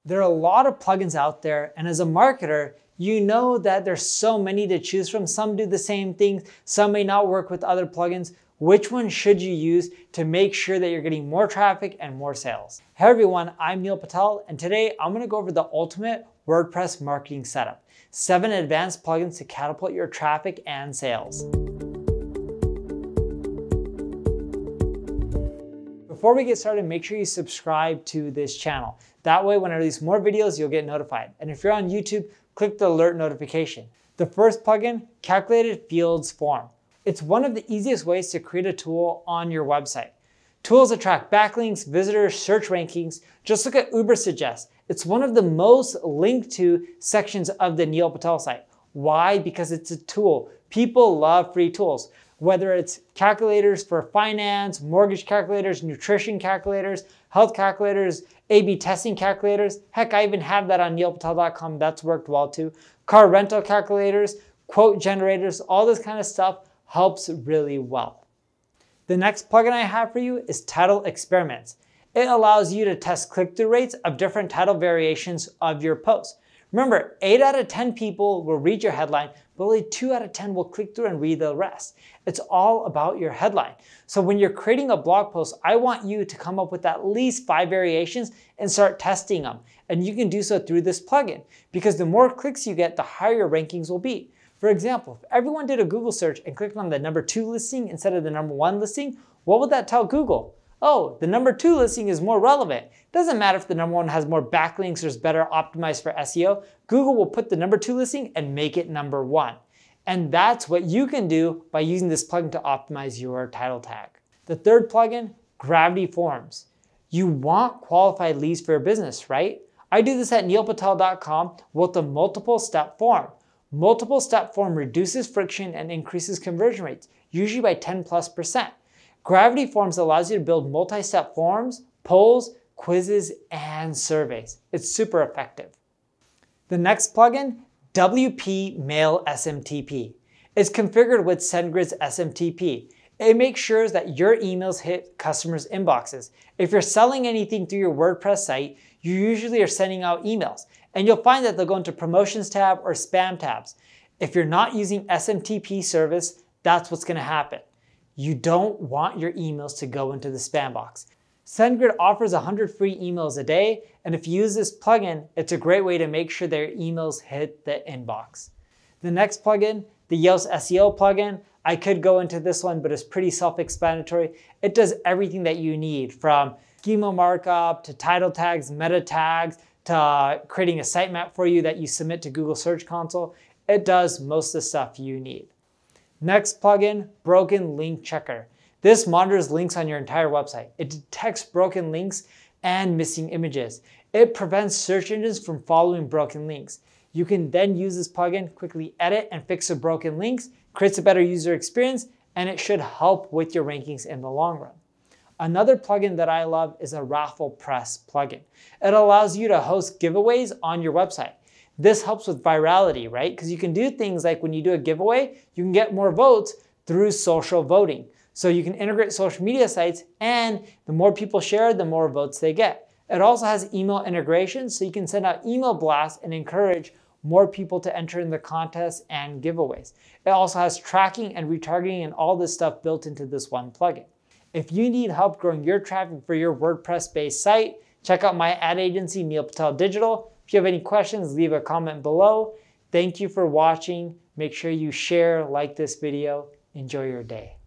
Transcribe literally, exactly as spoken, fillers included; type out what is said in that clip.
There are a lot of plugins out there, and as a marketer, you know that there's so many to choose from. Some do the same things, some may not work with other plugins. Which one should you use to make sure that you're getting more traffic and more sales? Hey everyone, I'm Neil Patel, and today I'm gonna go over the ultimate WordPress marketing setup. Seven advanced plugins to catapult your traffic and sales. Before we get started, make sure you subscribe to this channel. That way, when I release more videos, you'll get notified. And if you're on YouTube, click the alert notification. The first plugin, Calculated Fields Form. It's one of the easiest ways to create a tool on your website. Tools that track backlinks, visitors, search rankings. Just look at Uber Suggest. It's one of the most linked to sections of the Neil Patel site. Why? Because it's a tool. People love free tools. Whether it's calculators for finance, mortgage calculators, nutrition calculators, health calculators, A B testing calculators. Heck, I even have that on neil patel dot com. That's worked well too. Car rental calculators, quote generators, all this kind of stuff helps really well. The next plugin I have for you is Title Experiments. It allows you to test click-through rates of different title variations of your post. Remember, eight out of ten people will read your headline, but only two out of ten will click through and read the rest. It's all about your headline. So when you're creating a blog post, I want you to come up with at least five variations and start testing them. And you can do so through this plugin, because the more clicks you get, the higher your rankings will be. For example, if everyone did a Google search and clicked on the number two listing instead of the number one listing, what would that tell Google? Oh, the number two listing is more relevant. Doesn't matter if the number one has more backlinks or is better optimized for S E O. Google will put the number two listing and make it number one. And that's what you can do by using this plugin to optimize your title tag. The third plugin, Gravity Forms. You want qualified leads for your business, right? I do this at neil patel dot com with the multiple step form. Multiple step form reduces friction and increases conversion rates, usually by ten plus percent. Gravity Forms allows you to build multi-step forms, polls, quizzes, and surveys. It's super effective. The next plugin, W P Mail S M T P. It's configured with SendGrid's S M T P. It makes sure that your emails hit customers' inboxes. If you're selling anything through your WordPress site, you usually are sending out emails, and you'll find that they'll go into Promotions tab or Spam tabs. If you're not using S M T P service, that's what's gonna happen. You don't want your emails to go into the spam box. SendGrid offers one hundred free emails a day, and if you use this plugin, it's a great way to make sure that your emails hit the inbox. The next plugin, the Yoast S E O plugin, I could go into this one, but it's pretty self-explanatory. It does everything that you need, from schema markup to title tags, meta tags, to creating a sitemap for you that you submit to Google Search Console. It does most of the stuff you need. Next plugin, Broken Link Checker. This monitors links on your entire website. It detects broken links and missing images. It prevents search engines from following broken links. You can then use this plugin, quickly edit and fix the broken links, creates a better user experience, and it should help with your rankings in the long run. Another plugin that I love is a Raffle Press plugin. It allows you to host giveaways on your website. This helps with virality, right? Because you can do things like when you do a giveaway, you can get more votes through social voting. So you can integrate social media sites, and the more people share, the more votes they get. It also has email integration, so you can send out email blasts and encourage more people to enter in the contests and giveaways. It also has tracking and retargeting and all this stuff built into this one plugin. If you need help growing your traffic for your WordPress-based site, check out my ad agency, Neil Patel Digital. If you have any questions, leave a comment below. Thank you for watching. Make sure you share, like this video. Enjoy your day.